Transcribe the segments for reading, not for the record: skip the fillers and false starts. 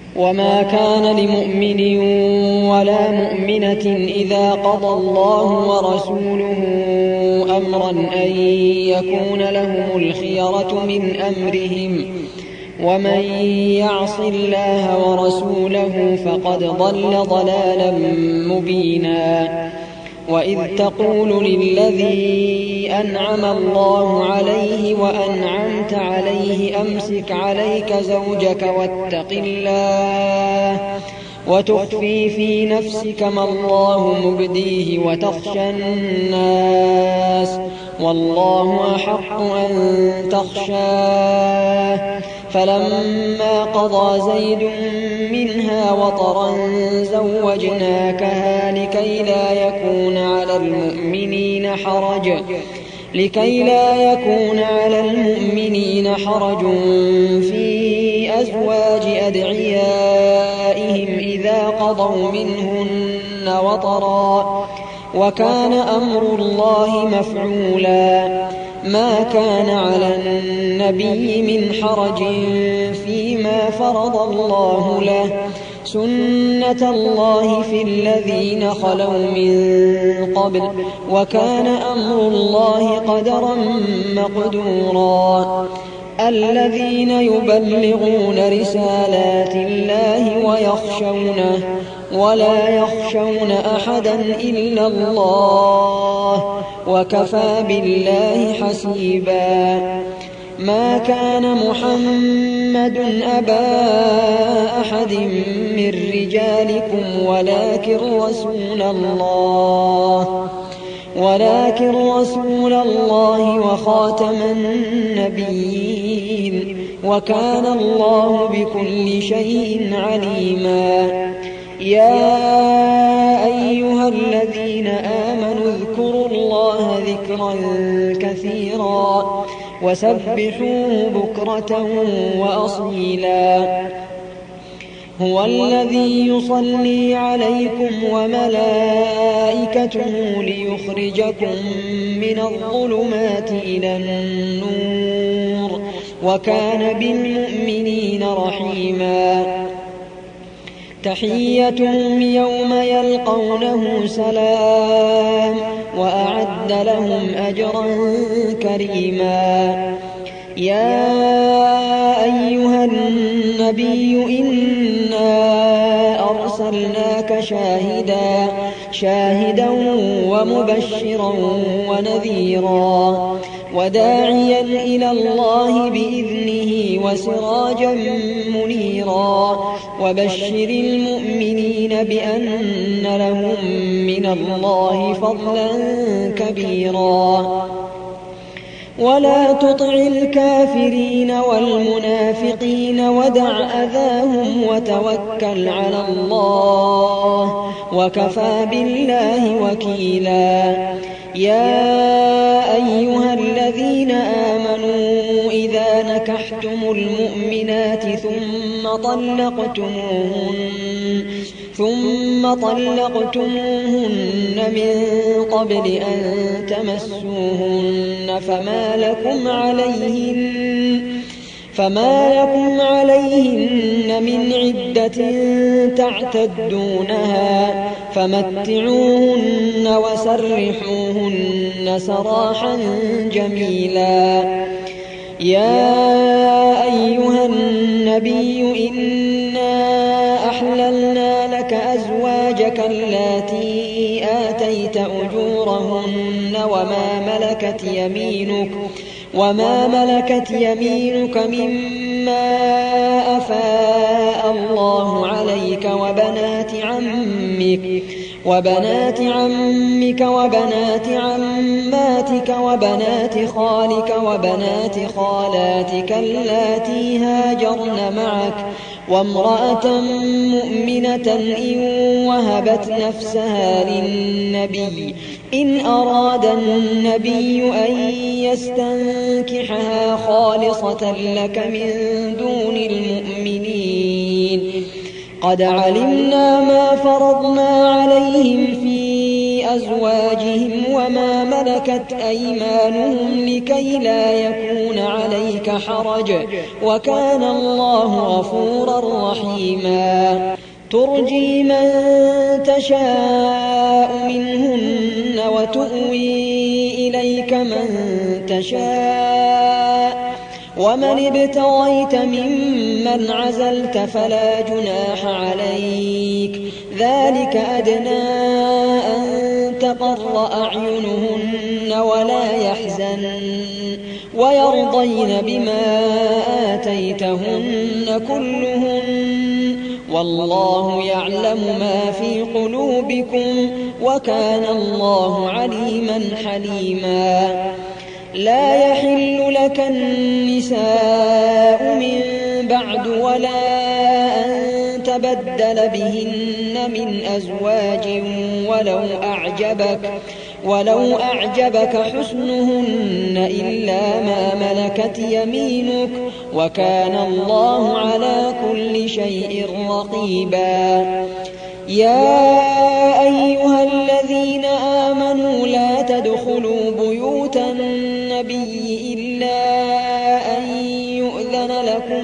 وما كان لمؤمن ولا مؤمنة إذا قضى الله ورسوله أمرا أن يكون لهم الخيرة من أمرهم ومن يعص الله ورسوله فقد ضل ضلالا مبينا. وإذ تقول للذي أنعم الله عليه وأنعمت عليه أمسك عليك زوجك واتق الله وتخفي في نفسك ما الله مبديه وتخشى الناس والله أحق أن تخشاه. فلما قضى زيد منها وطرا زوجناكها لكي لا يكون على المؤمنين حرج في أزواج أدعيائهم إذا قضوا منهن وطرا وكان أمر الله مفعولا. ما كان على النبي من حرج فيما فرض الله له سنة الله في الذين خلوا من قبل وكان أمر الله قدرا مقدورا. الذين يبلغون رسالات الله ويخشونه ولا يخشون أحدا إلا الله وكفى بالله حسيبا. ما كان محمد أبا أحد من رجالكم ولكن رسول الله وخاتم النبيين وكان الله بكل شيء عليما. يا أيها الذين آمنوا اذكروا الله ذكرا كثيرا وسبحوه بكرة وأصيلا. هو الذي يصلي عليكم وملائكته ليخرجكم من الظلمات إلى النور وكان بالمؤمنين رحيما. تحيتهم يوم يلقونه سلام وأعد لهم أجرا كريما. يا أيها النبي إنا أرسلناك شاهدا ومبشرا ونذيرا وداعيا إلى الله بإذنه وسراجا منيرا. وبشر المؤمنين بأن لهم من الله فضلا كبيرا. ولا تطع الكافرين والمنافقين ودع أذاهم وتوكل على الله وكفى بالله وكيلا. يا أيها الذين آمنوا إذا نكحتم المؤمنات ثم طلقتموهن من قبل أن تمسوهن فما لكم عليهن من عدة تعتدونها فمتعوهن وسرحوهن سراحا جميلا. يا أيها النبي إنا أحللنا لك أزواجك اللاتي آتيت أجورهن وما ملكت يمينك مما أفاء الله عليك وبنات عمك وبنات عماتك وبنات خالك وبنات خالاتك اللاتي هاجرن معك وامرأة مؤمنة إن وهبت نفسها للنبي إن أراد النبي أن يستنكحها خالصة لك من دون المؤمنين. قد علمنا ما فرضنا عليهم في أزواجهم وما ملكت أيمانهم لكي لا يكون عليك حرج وكان الله غفورا غفورا رحيما ترجي من تشاء منهن وتؤوي إليك من تشاء ومن ابتغيت ممن عزلت فلا جناح عليك ذلك أدنى أن تقر أعينهن ولا يحزن ويرضين بما آتيتهن كلهن والله يعلم ما في قلوبكم وكان الله عليما حليما لا يحل لك النساء من بعد ولا أن تبدل بهن من أزواج ولو أعجبك حسنهن إلا ما ملكت يمينك وكان الله على كل شيء رقيبا يا أيها الذين آمنوا لا تدخلوا بيوت النبي إلا أن يؤذن لكم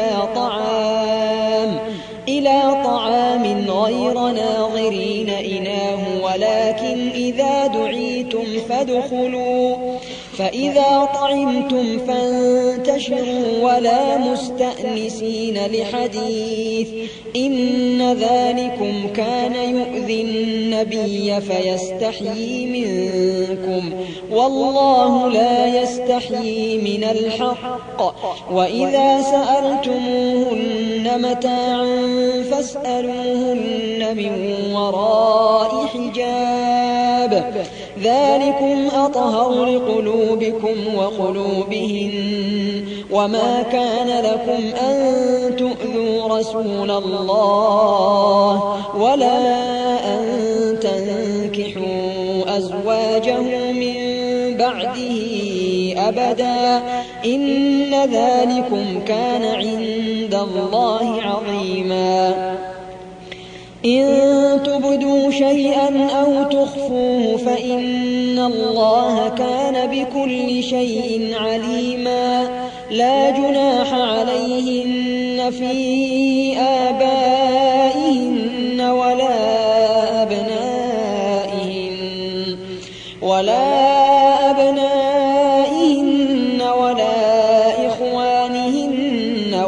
إلى طعام غير ناظرين إناه ولكن إذا دعيتم فادخلوا فإذا طعمتم فانتشروا ولا مستأنسين لحديث إن ذلكم كان يؤذي النبي فيستحيي منكم والله لا يستحيي من الحق وإذا سألتموهن متاعا فاسألوهن من وراء حجاب ذلكم أطهر لقلوبكم وقلوبهن وما كان لكم أن تؤذوا رسول الله ولا أن تنكحوا أزواجه من بعده أبدا إن ذلكم كان عند الله عظيما إن تبدوا شيئا أو تخفوه فإن الله كان بكل شيء عليما لا جناح عليهن في آبائهن ولا أبنائهن ولا إخوانهن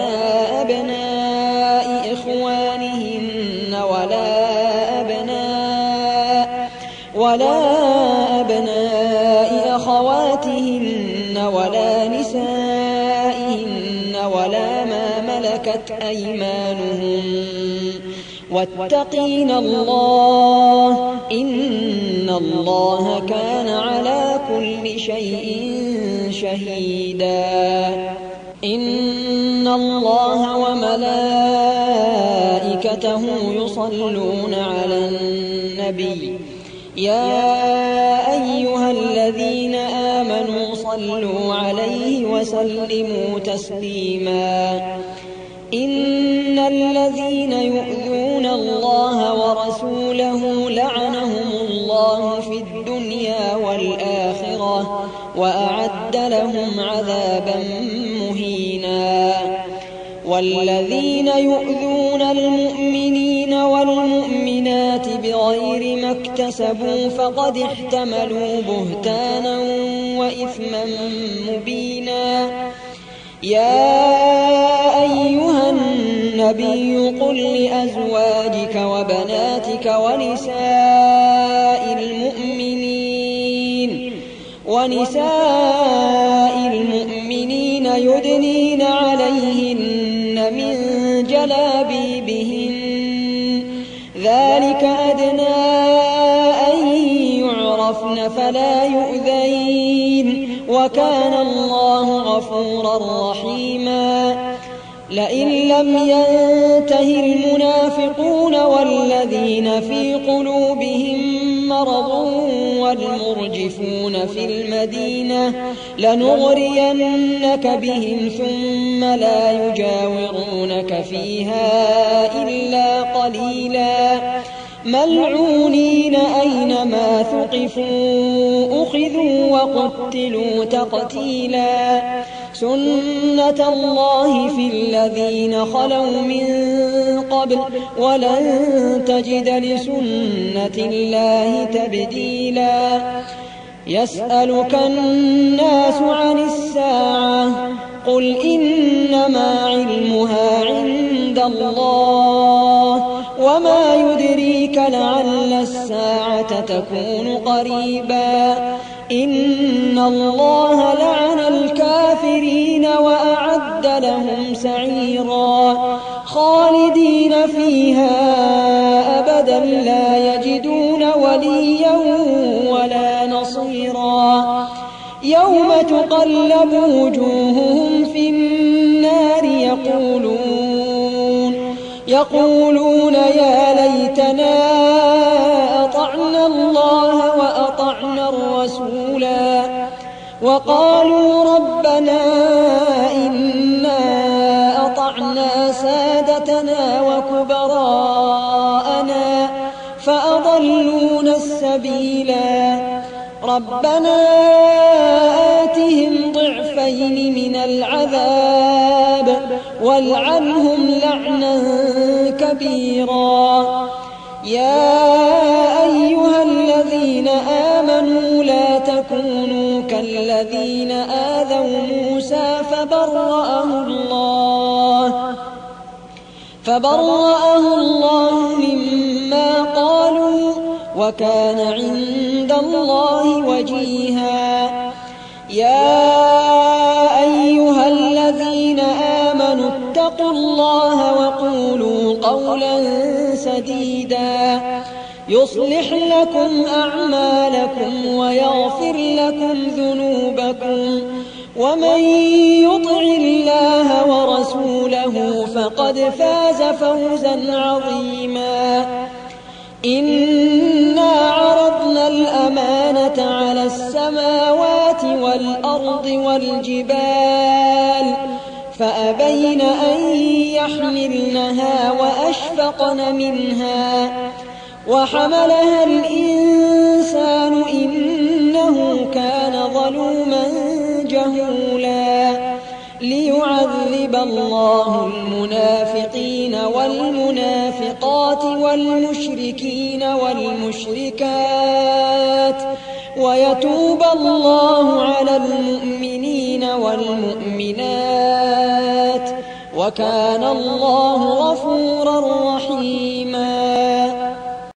ولا أبناء أخواتهن ولا نسائهن ولا ما ملكت أيمانهن واتقين الله إن الله كان على كل شيء شهيدا إن الله وملائكته يصلون على النبي يا أيها الذين آمنوا صلوا عليه وسلموا تسليما إن الذين يؤذون الله ورسوله لعنهم الله في الدنيا والآخرة وأعد لهم عذابا مهينا والذين يؤذون المؤمنين والمؤمنات بغير ما اكتسبوا فقد احتملوا بهتانا وإثما مبينا يا أيها النبي قل لأزواجك وبناتك ونساء المؤمنين يدنين عليهن من جلابيبهن ذلك أدنى أن يعرفن فلا يؤذين وكان الله غفورا رحيما لئن لم ينته المنافقون والذين في قلوبهم مرض والمرجفون في المدينة لنغرينك بهم ثم لا يجاورونك فيها إلا قليلا ملعونين أينما ثقفوا أخذوا وقتلوا تقتيلا سنة الله في الذين خلوا من قبل ولن تجد لسنة الله تبديلا يسألك الناس عن الساعة قل إنما علمها عند الله وما يدريك لعل الساعة تكون قريبا إن الله لعن الكافرين وأعد لهم سعيرا خالدين فيها أبدا لا يجدون وليا ولا نصيرا يوم تقلب وجوههم في النار يقولون يا ليتنا أطعنا الله وأطعنا الرسولا وقالوا ربنا إنا أطعنا سادتنا وكبراءنا فأضلونا السبيلا ربنا آتهم ضعفين من العذاب والعنهم لعنا كبيرا يا أيها الذين آمنوا لا تكونوا كالذين آذوا موسى فبرأه الله مما قالوا وكان عند الله وجيها يا أيها الذين آمنوا اتقوا الله وقولوا قولا سديدا يصلح لكم أعمالكم ويغفر لكم ذنوبكم ومن يطع الله ورسوله فقد فاز فوزا عظيما إنا عرضنا الأمانة على السماوات والأرض والجبال فأبين أن يحملنها وأشفقن منها وحملها الإنسان إنه كان ظلوما جهولا ليعذب الله المنافقين والمنافقات والمشركين والمشركات ويتوب الله على المؤمنين والمؤمنات وكان الله غفورا رحيما.